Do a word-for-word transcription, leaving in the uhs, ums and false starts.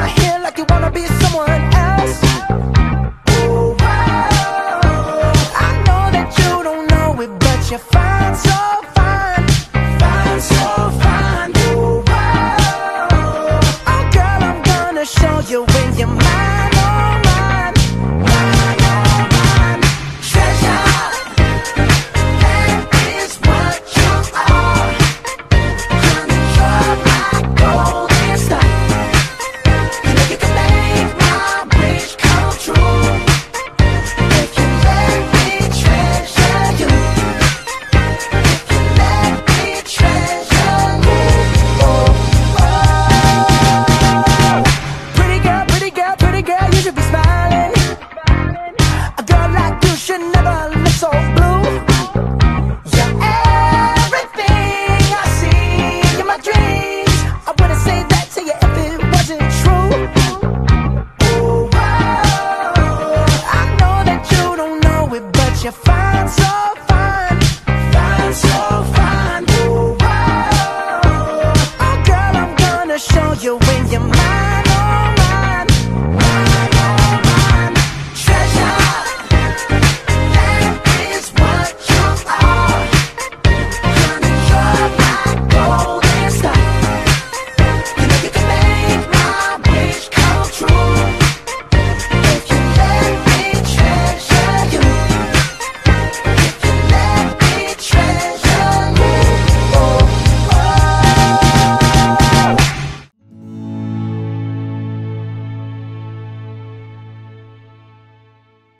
my hair like you wanna be someone else. Oh, wow. I know that you don't know it, but you're fine, so fine, fine, so fine. Oh, wow. Oh, girl, I'm gonna show you when you're mine.